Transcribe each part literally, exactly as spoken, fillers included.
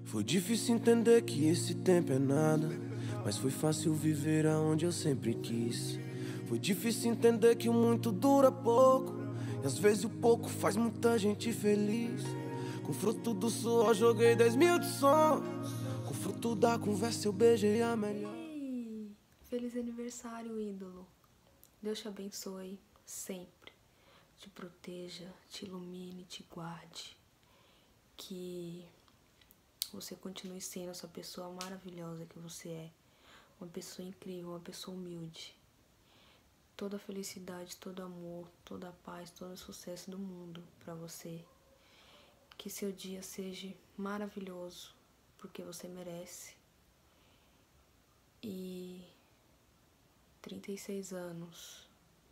Foi difícil entender que esse tempo é nada, mas foi fácil viver aonde eu sempre quis. Foi difícil entender que o muito dura pouco, e às vezes o pouco faz muita gente feliz. Com fruto do suor joguei dez mil de sonhos, com fruto da conversa eu beijei a melhor. Ei, feliz aniversário, ídolo. Deus te abençoe sempre, te proteja, te ilumine, te guarde. Que você continue sendo essa pessoa maravilhosa que você é. Uma pessoa incrível, uma pessoa humilde. Toda a felicidade, todo amor, toda a paz, todo o sucesso do mundo pra você. Que seu dia seja maravilhoso, porque você merece. E trinta e seis anos.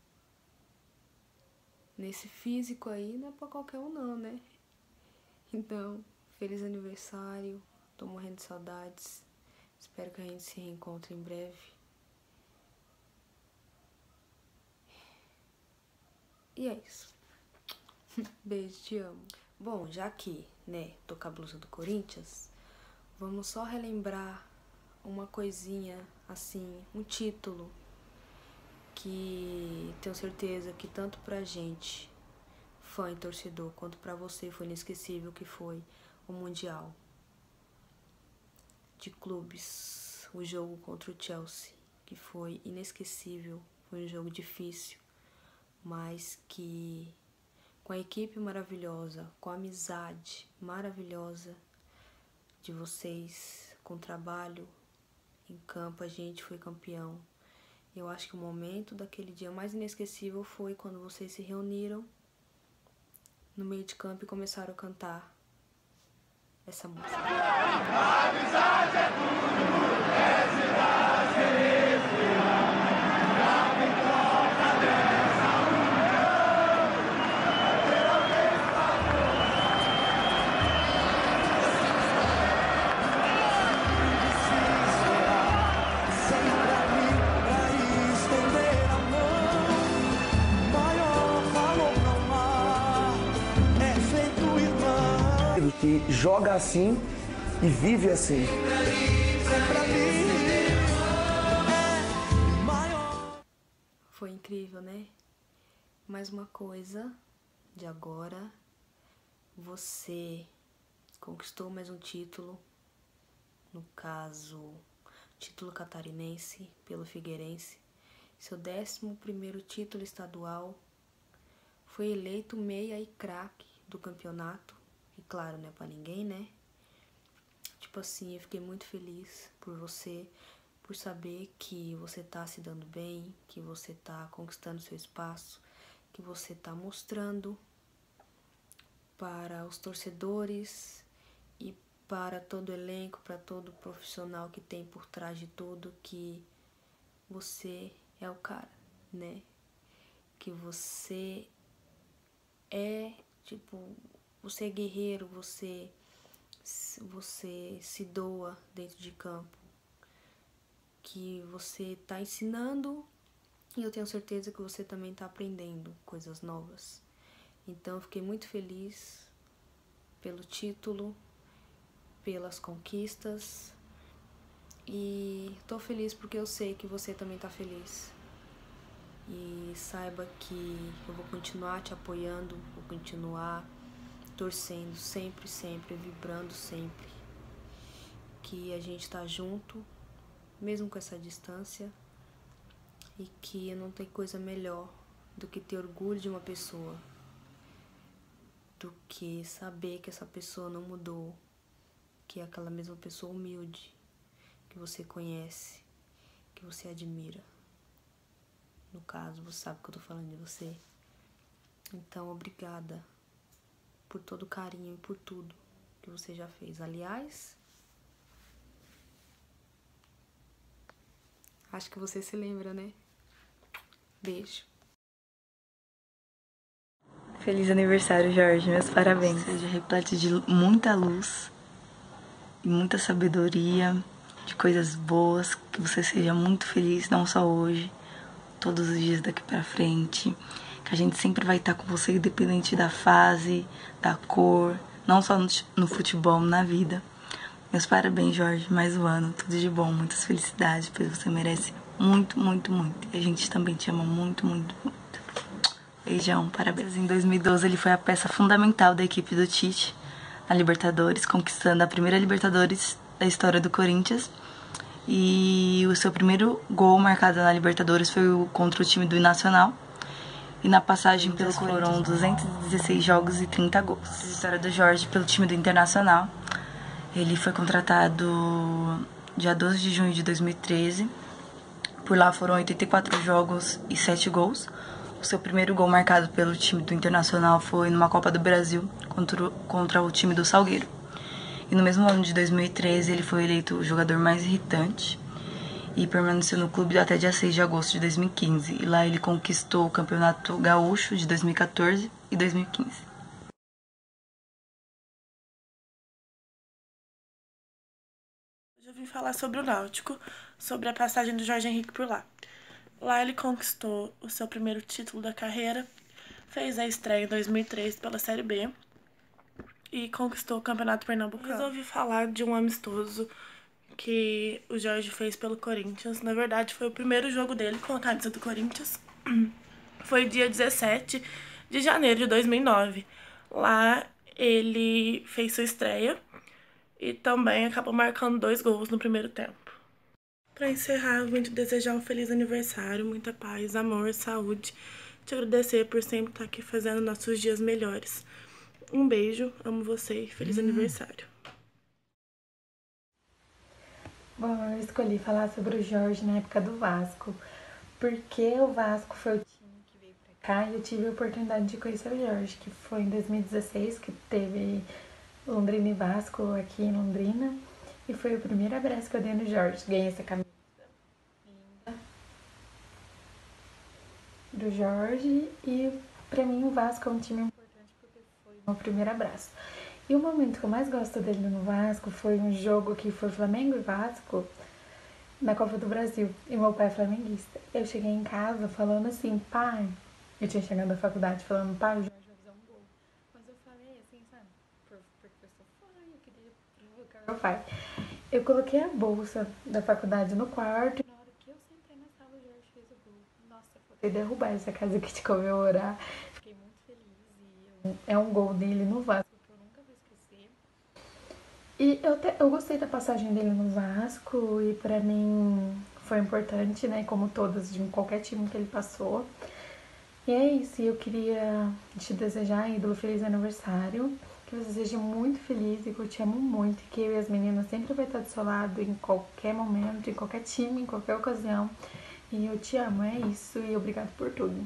Nesse físico aí não é pra qualquer um não, né? Então, feliz aniversário. Tô morrendo de saudades. Espero que a gente se reencontre em breve. E é isso. Beijo, te amo. Bom, já que, né, tô com a blusa do Corinthians, vamos só relembrar uma coisinha, assim, um título que tenho certeza que tanto pra gente, fã e torcedor, quanto pra você foi inesquecível, que foi o Mundial de Clubes, o jogo contra o Chelsea, que foi inesquecível, foi um jogo difícil, mas que com a equipe maravilhosa, com a amizade maravilhosa de vocês, com o trabalho em campo, a gente foi campeão. Eu acho que o momento daquele dia mais inesquecível foi quando vocês se reuniram no meio de campo e começaram a cantar essa música. A amizade é tudo, é cidade, a vitória dessa que joga assim e vive assim. Foi incrível, né? Mais uma coisa, de agora, você conquistou mais um título, no caso, título catarinense pelo Figueirense, seu décimo primeiro título estadual, foi eleito meia e craque do campeonato. E claro, não é pra ninguém, né? Tipo assim, eu fiquei muito feliz por você, por saber que você tá se dando bem, que você tá conquistando seu espaço, que você tá mostrando para os torcedores e para todo o elenco, para todo profissional que tem por trás de tudo, que você é o cara, né? Que você é, tipo... Você é guerreiro, você, você se doa dentro de campo, que você está ensinando e eu tenho certeza que você também está aprendendo coisas novas. Então eu fiquei muito feliz pelo título, pelas conquistas e estou feliz porque eu sei que você também está feliz. E saiba que eu vou continuar te apoiando, vou continuar torcendo sempre, sempre, vibrando sempre, que a gente tá junto, mesmo com essa distância, e que não tem coisa melhor do que ter orgulho de uma pessoa, do que saber que essa pessoa não mudou, que é aquela mesma pessoa humilde, que você conhece, que você admira. No caso, você sabe que eu tô falando de você. Então, obrigada por todo o carinho e por tudo que você já fez. Aliás, acho que você se lembra, né? Beijo. Feliz aniversário, Jorge. Meus parabéns. Seja repleto de muita luz e muita sabedoria, de coisas boas, que você seja muito feliz, não só hoje, todos os dias daqui pra frente. Que a gente sempre vai estar com você, independente da fase, da cor, não só no futebol, na vida. Meus parabéns, Jorge, mais um ano, tudo de bom, muitas felicidades, pois você merece muito, muito, muito. E a gente também te ama muito, muito, muito. Beijão, parabéns. Em dois mil e doze ele foi a peça fundamental da equipe do Tite na Libertadores, conquistando a primeira Libertadores da história do Corinthians. E o seu primeiro gol marcado na Libertadores foi contra o time do Nacional. E na passagem pelo Corinthians foram duzentos e dezesseis jogos e trinta gols. A vitória do Jorge pelo time do Internacional. Ele foi contratado dia doze de junho de dois mil e treze. Por lá foram oitenta e quatro jogos e sete gols. O seu primeiro gol marcado pelo time do Internacional foi numa Copa do Brasil contra, contra o time do Salgueiro. E no mesmo ano de dois mil e treze ele foi eleito o jogador mais irritante e permaneceu no clube até dia seis de agosto de dois mil e quinze. E lá ele conquistou o Campeonato Gaúcho de dois mil e quatorze e dois mil e quinze. Hoje eu vim falar sobre o Náutico, sobre a passagem do Jorge Henrique por lá. Lá ele conquistou o seu primeiro título da carreira, fez a estreia em dois mil e três pela Série B e conquistou o Campeonato Pernambucano. Resolvi falar de um amistoso que o Jorge fez pelo Corinthians. Na verdade, foi o primeiro jogo dele com a camisa do Corinthians. Foi dia dezessete de janeiro de dois mil e nove. Lá ele fez sua estreia e também acabou marcando dois gols no primeiro tempo. Para encerrar, eu vim te desejar um feliz aniversário, muita paz, amor, saúde. Te agradecer por sempre estar aqui fazendo nossos dias melhores. Um beijo, amo você e feliz hum. aniversário. Bom, eu escolhi falar sobre o Jorge na época do Vasco, porque o Vasco foi o time que veio pra cá e eu tive a oportunidade de conhecer o Jorge, que foi em dois mil e dezesseis, que teve Londrina e Vasco aqui em Londrina. E foi o primeiro abraço que eu dei no Jorge. Ganhei essa camisa linda do Jorge. E pra mim o Vasco é um time importante porque foi o meu primeiro abraço. E o momento que eu mais gosto dele no Vasco foi um jogo que foi Flamengo e Vasco na Copa do Brasil. E meu pai é flamenguista. Eu cheguei em casa falando assim, pai... Eu tinha chegado da faculdade falando, pai, o Jorge vai fazer um gol. Mas eu falei assim, sabe? Porque eu sou fã e eu queria provocar meu pai. Eu coloquei a bolsa da faculdade no quarto e na hora que eu sentei na sala, o Jorge fez o gol. Nossa, eu falei derrubar essa casa aqui de comemorar. Fiquei muito feliz. E é um gol dele no Vasco que eu nunca vou esquecer. E eu, te, eu gostei da passagem dele no Vasco e pra mim foi importante, né? Como todas, de qualquer time que ele passou. E é isso, eu queria te desejar, ídolo, feliz aniversário. Que você seja muito feliz e que eu te amo muito. Que eu e as meninas sempre vai estar do seu lado em qualquer momento, em qualquer time, em qualquer ocasião. E eu te amo, é isso. E obrigado por tudo.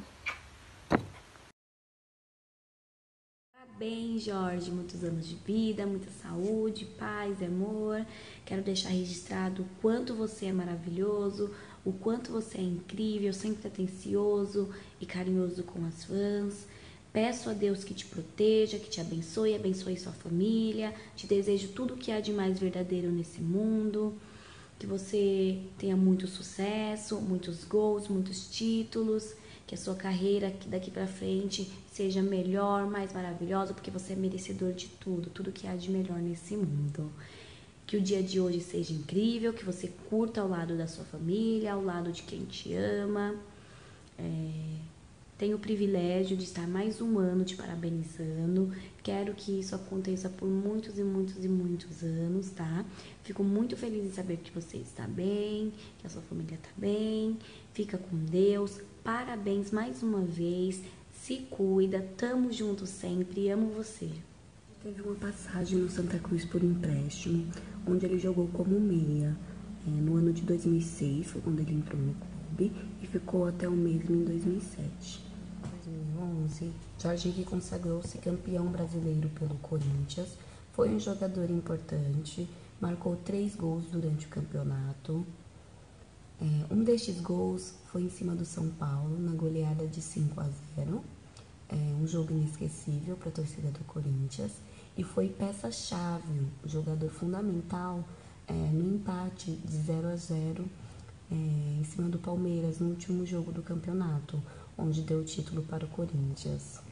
Parabéns, Jorge. Muitos anos de vida, muita saúde, paz, amor. Quero deixar registrado o quanto você é maravilhoso, o quanto você é incrível, sempre atencioso e carinhoso com as fãs. Peço a Deus que te proteja, que te abençoe, abençoe sua família. Te desejo tudo o que há de mais verdadeiro nesse mundo. Que você tenha muito sucesso, muitos gols, muitos títulos. Que a sua carreira daqui pra frente seja melhor, mais maravilhosa, porque você é merecedor de tudo, tudo que há de melhor nesse mundo. Que o dia de hoje seja incrível, que você curta ao lado da sua família, ao lado de quem te ama. É... Tenho o privilégio de estar mais um ano te parabenizando. Quero que isso aconteça por muitos e muitos e muitos anos, tá? Fico muito feliz em saber que você está bem, que a sua família está bem. Fica com Deus. Parabéns mais uma vez. Se cuida. Tamo junto sempre. Amo você. Teve uma passagem no Santa Cruz por empréstimo, onde ele jogou como meia. É, no ano de dois mil e seis foi quando ele entrou no clube e ficou até o mesmo em dois mil e sete. Em dois mil e onze, Jorge Henrique consagrou-se campeão brasileiro pelo Corinthians. Foi um jogador importante, marcou três gols durante o campeonato. É, um destes gols foi em cima do São Paulo, na goleada de cinco a zero. É, um jogo inesquecível para a torcida do Corinthians. E foi peça-chave, jogador fundamental é, no empate de zero a zero é, em cima do Palmeiras no último jogo do campeonato, onde deu o título para o Corinthians.